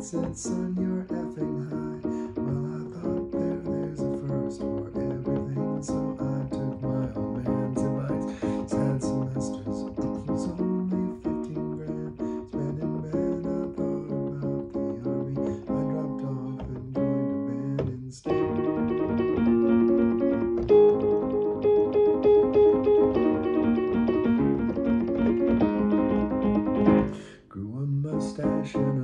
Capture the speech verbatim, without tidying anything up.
said, son, you're effing high. Well, I thought there, there's a first for everything, so I took my old man's advice. Sad semesters, it was only fifteen grand. Spent in bed, I thought about the army. I dropped off and joined a band instead. Grew a mustache and